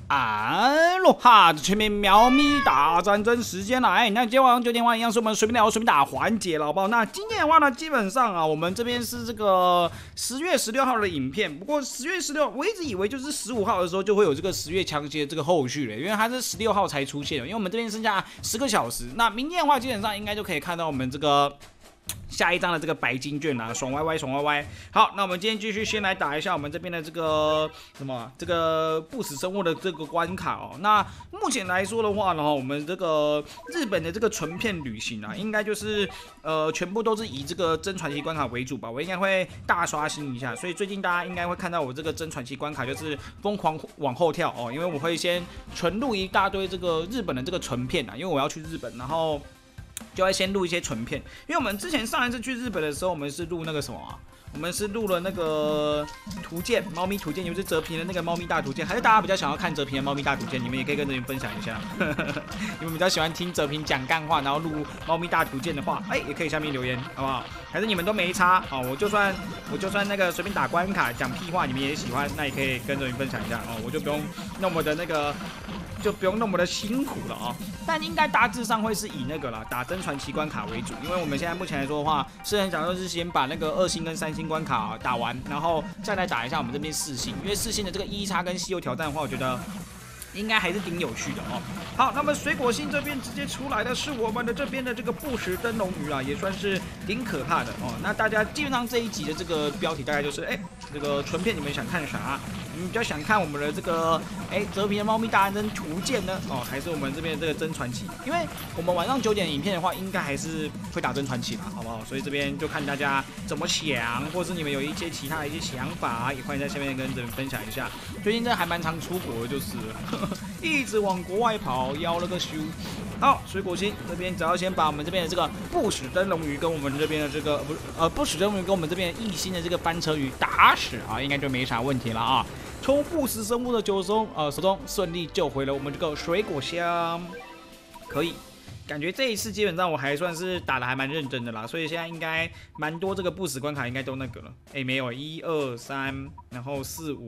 安喽哈！全民喵咪大战争时间来，那今天晚上9点晚一样是我们随便聊随便打环节了，好不好？那今天的话呢，基本上啊，我们这边是这个10月16号的影片，不过10月16，我一直以为就是15号的时候就会有这个10月强袭的这个后续了，因为它是16号才出现的，因为我们这边剩下10个小时，那明天的话基本上应该就可以看到我们这个。下一张的这个白金券啊，爽歪歪，爽歪歪。好，那我们今天继续先来打一下我们这边的这个这个不死生物的这个关卡哦。那目前来说的话呢，我们这个日本的这个纯片旅行啊，应该就是全部都是以这个真传奇关卡为主吧。我应该会大刷新一下，所以最近大家应该会看到我这个真传奇关卡就是疯狂往后跳哦，因为我会先纯录一大堆这个日本的这个纯片啊，因为我要去日本，然后。就会先录一些纯片，因为我们之前上一次去日本的时候，我们是录那个什么啊？我们是录了那个图鉴，猫咪图鉴，就是哲平的那个猫咪大图鉴，还是大家比较想要看哲平的猫咪大图鉴？你们也可以跟哲平分享一下。你们比较喜欢听哲平讲干话，然后录猫咪大图鉴的话，也可以下面留言，好不好？还是你们都没差哦？我就算那个随便打关卡讲屁话，你们也喜欢，那也可以跟哲平分享一下哦，我就不用那么的那个。就不用那么的辛苦了啊、但应该大致上会是以那个啦打真传奇关卡为主，因为我们现在目前来说的话，是很想说是先把那个2星跟3星关卡打完，然后再来打一下我们这边4星，因为4星的这个1叉跟稀有挑战的话，我觉得。应该还是挺有趣的哦。好，那么水果星这边直接出来的是我们的这边的这个不食灯笼鱼啊，也算是挺可怕的哦。那大家基本上这一集的这个标题大概就是，这个纯片你们想看啥？你们比较想看我们的这个，哲平的猫咪大战争图鉴呢？哦，还是我们这边的这个真传奇？因为我们晚上9点影片的话，应该还是会打真传奇啦，好不好？所以这边就看大家怎么想，或是你们有一些其他的一些想法，也欢迎在下面跟这边分享一下。最近真的还蛮常出国的，就是。一直往国外跑，要了个修。好，水果星这边只要先把我们这边的这个不死灯笼鱼跟我们这边的这个不死灯笼鱼跟我们这边异星的这个翻车鱼打死啊，应该就没啥问题了啊。从不死生物的手中顺利救回了我们这个水果箱，可以。感觉这一次基本上我还算是打的还蛮认真的啦，所以现在应该蛮多这个不死关卡应该都那个了。没有1、2、3，然后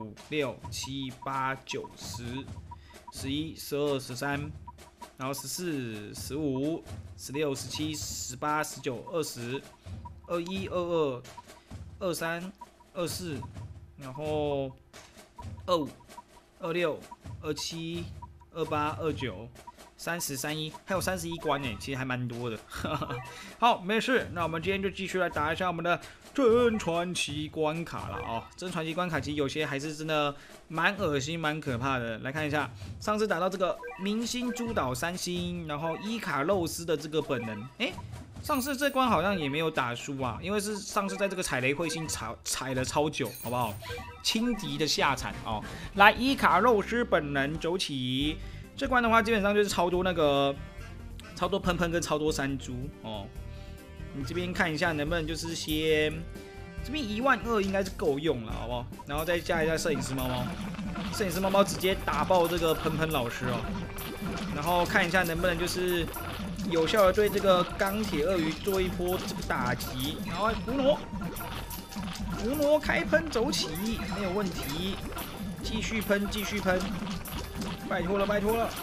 4、5、6、7、8、9、10、11、12、13，然后14、15、16、17、18、19、20、21、22、23、24，然后25、26、27、28、29。30、31，还有31关其实还蛮多的。好，没事，那我们今天就继续来打一下我们的真传奇关卡了哦。真传奇关卡其实有些还是真的蛮恶心、蛮可怕的。来看一下，上次打到这个明星诸岛3星，然后伊卡洛斯的这个本能，上次这关好像也没有打输啊，因为是上次在这个踩雷彗星踩了超久，好不好？轻敌的下场哦。来，伊卡洛斯本能走起。这关的话，基本上就是超多喷喷跟超多山猪哦。你这边看一下能不能就是先这边12000应该是够用了，好不好？然后再加一下摄影师猫猫，摄影师猫猫直接打爆这个喷喷老师哦。然后看一下能不能就是有效的对这个钢铁鳄鱼做一波这个打击。然后胡挪开喷走起，没有问题，继续喷，继续喷。拜托了，拜托了！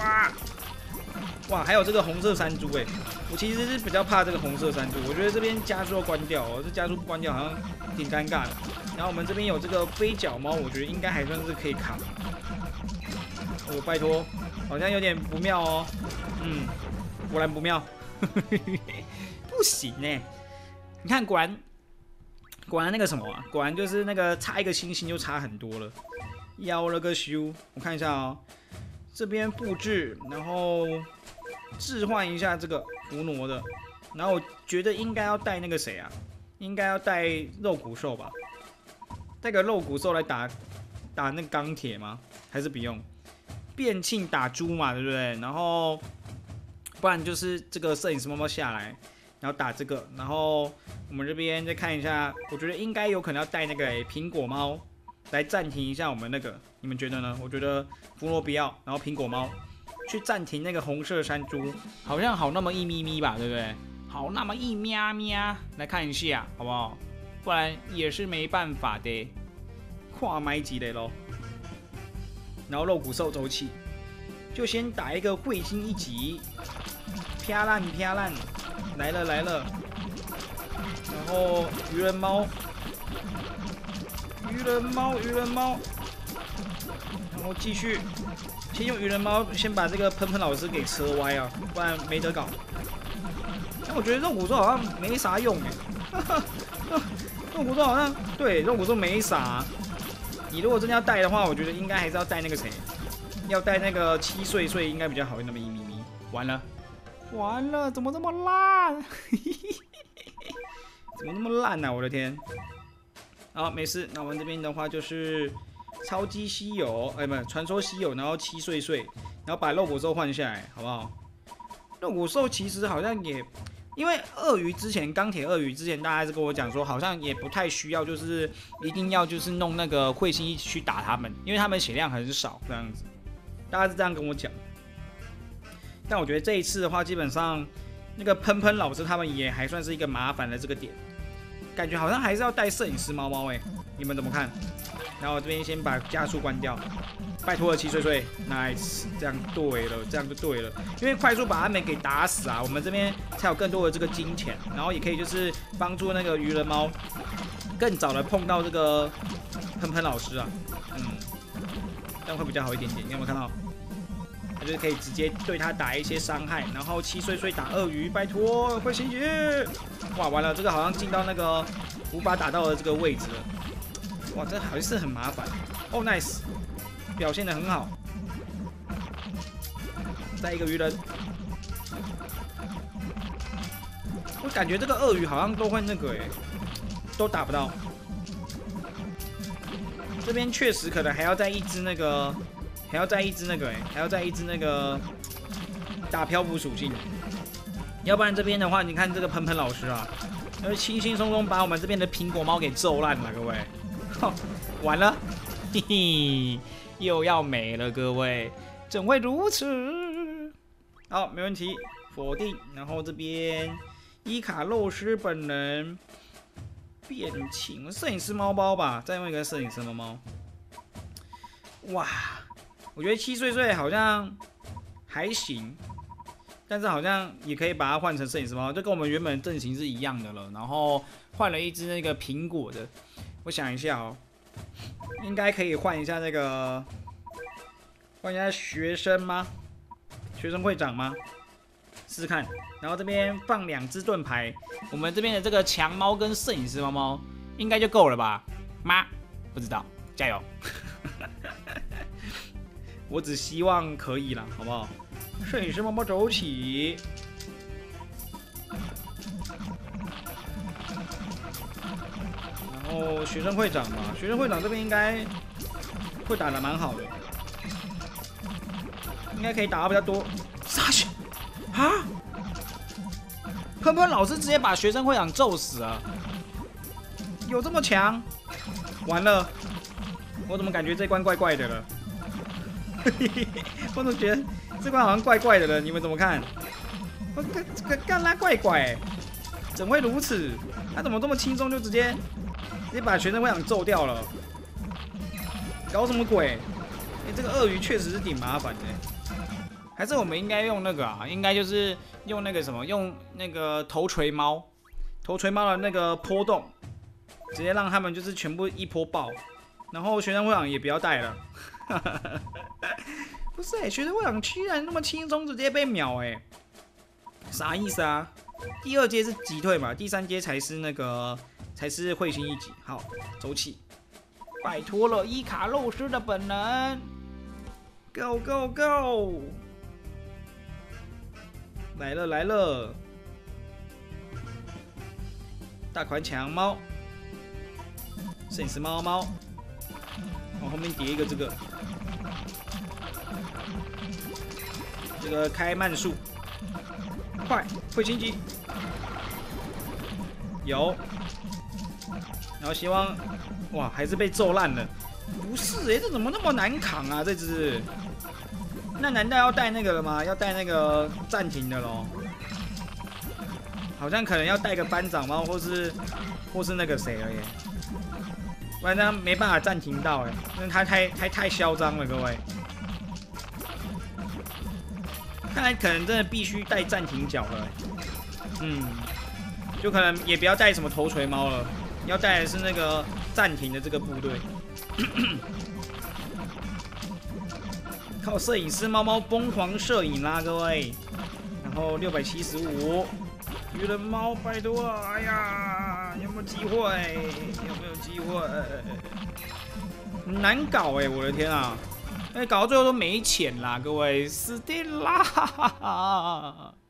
哇，还有这个红色山猪我其实是比较怕这个红色山猪，我觉得这边加速要关掉这加速不关掉好像挺尴尬的。然后我们这边有这个飞角猫，我觉得应该还算是可以扛。拜托，好像有点不妙哦。果然不妙，不行你看，果然那个什么啊，果然就是那个差一个星星就差很多了。要了个修，我看一下哦，这边布置，然后置换一下这个胡挪的，然后我觉得应该要带那个谁啊，应该要带肉骨兽吧，带个肉骨兽来打那个钢铁吗？还是不用？变庆打猪嘛，对不对？然后不然就是这个摄影师猫猫下来，然后打这个，然后我们这边再看一下，我觉得应该有可能要带那个苹果猫。来暂停一下我们那个，你们觉得呢？我觉得胡萝不要，然后苹果猫去暂停那个红色山猪，好像好那么一咪咪吧，对不对？好那么一喵喵，来看一下好不好？不然也是没办法的，跨买几类咯。 然后肉骨兽走起，就先打一个彗星1级，啪烂啪烂，来了来了，然后鱼人猫，鱼人猫，鱼人猫，然后继续，先用鱼人猫先把这个喷喷老师给车歪啊，不然没得搞。但我觉得肉骨兽好像没啥用哎，肉骨兽好像对肉骨兽没啥。你如果真的要带的话，我觉得应该还是要带那个谁，要带那个7岁岁应该比较好，那么1咪咪。完了，完了，怎么这么烂？怎么那么烂啊？我的天！好，没事。那我们这边的话就是超级稀有，哎，不，传说稀有，然后7岁岁，然后把肉骨兽换下来，好不好？肉骨兽其实好像也。因为鳄鱼之前，钢铁鳄鱼之前，大家是跟我讲说，好像也不太需要，就是一定要就是弄那个彗星一起去打他们，因为他们血量很少这样子，大家是这样跟我讲。但我觉得这一次的话，基本上那个喷喷老师他们也还算是一个麻烦的这个点，感觉好像还是要带摄影师猫猫你们怎么看？然后我这边先把加速关掉，拜托了7岁岁 ，nice， 这样对了，这样就对了。因为快速把他们给打死啊，我们这边才有更多的这个金钱，然后也可以就是帮助那个鱼人猫更早的碰到这个喷喷老师啊，这样会比较好一点点。你有没有看到？他就是可以直接对他打一些伤害，然后7岁岁打鳄鱼，拜托会心结。哇，完了，这个好像进到那个无法打到的这个位置了。哇，这还是很麻烦。哦 ，nice， 表现得很好。再一个鱼人，我感觉这个鳄鱼好像都会那个都打不到。这边确实可能还要再一只那个，还要再一只那个打漂浮属性。要不然这边的话，你看这个喷喷老师啊，轻轻松松把我们这边的苹果猫给揍烂了，各位。完了，嘿嘿，又要没了，各位，怎会如此？好，没问题，否定。然后这边伊卡洛斯本人变情摄影师猫包吧，再用一个摄影师猫猫。哇，我觉得7岁岁好像还行，但是好像也可以把它换成摄影师猫，就跟我们原本阵型是一样的了。然后换了一只那个苹果的。我想一下哦，应该可以换一下那个，换一下学生吗？学生会长吗？试试看。然后这边放2只盾牌，我们这边的这个强猫跟摄影师猫猫应该就够了吧？妈，不知道，加油！我只希望可以啦，好不好？摄影师猫猫走起。哦，学生会长嘛，学生会长这边应该会打得蛮好的，应该可以打到比较多。傻笑啊！喷喷老师直接把学生会长揍死了，有这么强？完了，我怎么感觉这关怪怪的了？我怎么觉得这关好像怪怪的了？你们怎么看？我干他怪怪怎会如此？他怎么这么轻松就直接把学生会长揍掉了？搞什么鬼？这个鳄鱼确实是挺麻烦的。还是我们应该用那个啊？应该就是用那个什么，用那个头锤猫的那个波动，直接让他们就是全部一波爆，然后学生会长也不要带了。不是学生会长居然那么轻松直接被秒啥意思啊？第2阶是击退嘛，第3阶才是那个才是彗星1级。好，走起，拜托了，伊卡洛斯的本能 ，Go Go Go！ 来了来了，大款强猫，摄影师猫猫，往后面叠一个这个开慢速。快，彗星级有，然后希望，哇，还是被揍烂了。不是这怎么那么难扛啊？这只，那难道要带那个了吗？要带那个暂停的咯？好像可能要带个班长猫，或是那个谁而已，不然他没办法暂停到因为他太嚣张了，各位。 看来可能真的必须带暂停角了。就可能也不要带什么头锤猫了，要带的是那个暂停的这个部队。靠摄影师猫猫疯狂摄影啦，各位。然后675，鱼人猫，拜托了，哎呀，有没有机会？有没有机会？很难搞哎，我的天啊！搞到最后都没钱啦，各位，死定啦！